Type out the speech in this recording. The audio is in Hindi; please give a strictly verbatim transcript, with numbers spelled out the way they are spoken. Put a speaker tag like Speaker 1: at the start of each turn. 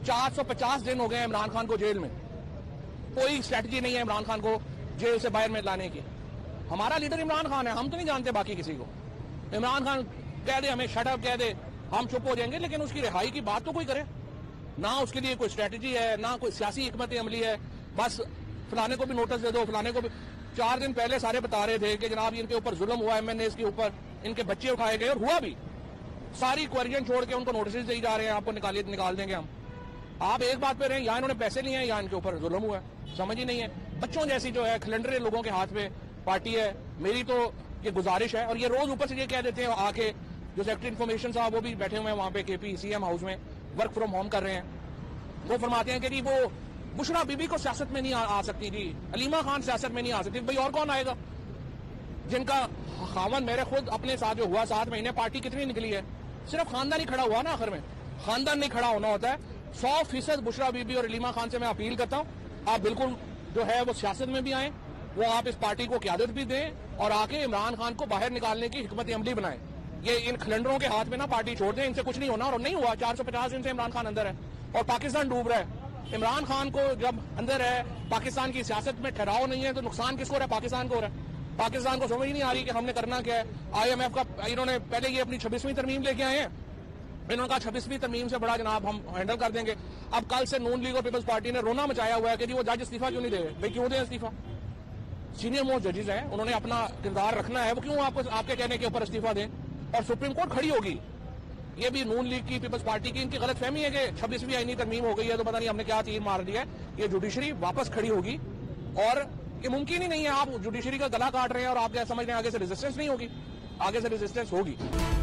Speaker 1: चार सौ पचास दिन हो गए इमरान खान को जेल में, कोई स्ट्रेटजी नहीं है इमरान खान को जेल से बाहर में लाने की। हमारा लीडर इमरान खान है, हम तो नहीं जानते बाकी किसी को। इमरान खान कह दे हमें शट अप कह दे, हम चुप हो जाएंगे, लेकिन उसकी रिहाई की बात तो कोई करे ना। उसके लिए कोई स्ट्रेटजी है ना कोई सियासी हिकमत अमली है। बस फलाने को भी नोटिस दे दो, फलाने को भी। चार दिन पहले सारे बता रहे थे कि जनाब इनके ऊपर जुल्म हुआ, एमएनए के ऊपर इनके बच्चे उठाए गए, और हुआ भी। सारी क्वेरियन छोड़ के उनको नोटिस दी जा रहे हैं, आपको निकालिए निकाल देंगे हम। आप एक बात पे रहे, यहाँ इन्होंने पैसे लिए हैं या इनके ऊपर जुल्म हुआ है, समझ ही नहीं है। बच्चों जैसी जो है खिलंडरे लोगों के हाथ में पार्टी है। मेरी तो ये गुजारिश है, और ये रोज ऊपर से ये कह देते हैं आके, जो सेक्रेटरी इन्फॉर्मेशन साहब वो भी बैठे हुए हैं वहां पे केपी सीएम हाउस में, वर्क फ्रॉम होम कर रहे हैं। वो फरमाते हैं कि जी वो बुशरा बीबी को सियासत में नहीं आ, आ सकती थी, अलीमा खान सियासत में नहीं आ सकती। भाई और कौन आएगा? जिनका खावन मेरे खुद अपने साथ जो हुआ सात महीने, पार्टी कितनी निकली है? सिर्फ खानदान ही खड़ा हुआ ना, आखिर में खानदान नहीं खड़ा होना होता है। सौ फीसद बुशरा बीबी और अलीमा खान से मैं अपील करता हूँ, आप बिल्कुल जो है वो सियासत में भी आए, वो आप इस पार्टी को क़यादत भी दें, और आके इमरान खान को बाहर निकालने की हिकमत अमली बनाएं। ये इन खिलंडरों के हाथ में ना पार्टी छोड़ दें, इनसे कुछ नहीं होना, और नहीं हुआ। चार सौ पचास दिन से इमरान खान अंदर है और पाकिस्तान डूब रहा है। इमरान खान को जब अंदर है, पाकिस्तान की सियासत में ठहराव नहीं है, तो नुकसान किसको हो रहा है? पाकिस्तान को हो रहा है। पाकिस्तान को समझ नहीं आ रही कि हमने करना क्या है। आईएमएफ का इन्होंने पहले ये अपनी छब्बीसवीं तरमीम लेके आए हैं, इन्होंने कहा छब्बीसवीं तरमीम से बड़ा जनाब हम हैंडल कर देंगे। अब कल से नून लीग और पीपल्स पार्टी ने रोना मचाया हुआ है कि जी वो जज इस्तीफा क्यों नहीं दे रहे। भाई क्यों दें इस्तीफा? सीनियर मोस्ट जजेस हैं, उन्होंने अपना किरदार रखना है, वो क्यों आपको आपके कहने के ऊपर इस्तीफा दें? और सुप्रीम कोर्ट खड़ी होगी। ये भी नून लीग की, पीपल्स पार्टी की इनकी गलत फहमी है कि छब्बीसवीं आईनी तरमीम हो गई है तो पता नहीं हमने क्या तीर मार दिया है। ये जुडिशरी वापस खड़ी होगी, और ये मुमकिन ही नहीं है। आप जुडिशरी का गला काट रहे हैं और आप क्या समझ रहे हैं आगे से रेजिस्टेंस नहीं होगी? आगे से रेजिस्टेंस होगी।